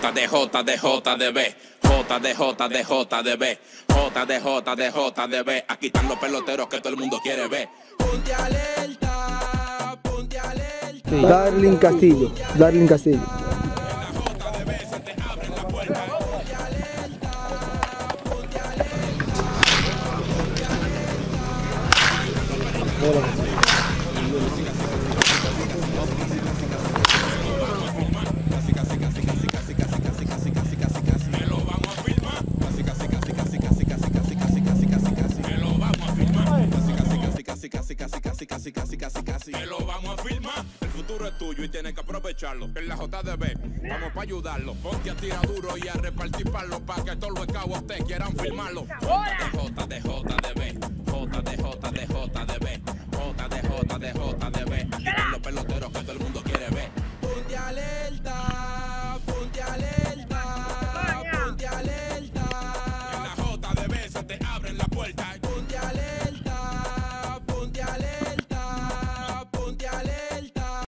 JDJDJDB, JDJDJDB, JDJDJDB. Aquí están los peloteros que todo el mundo quiere ver. Ponte alerta, ponte alerta. Sí. Darling Castillo, Darling Castillo. Casi me lo vamos a filmar. El futuro es tuyo y tienes que aprovecharlo. En la JDB vamos para ayudarlo. Ponte a tirar duro y a repartir palos para que todos los escabos te quieran filmarlo. JDJDJDB, JDJDJDB, JDJDJDB. Aquí están los peloteros que todo el mundo quiere ver. Ponte alerta, ponte alerta, ponte alerta. En la JDB se te abren la puerta. Ponte alerta, ponte alerta.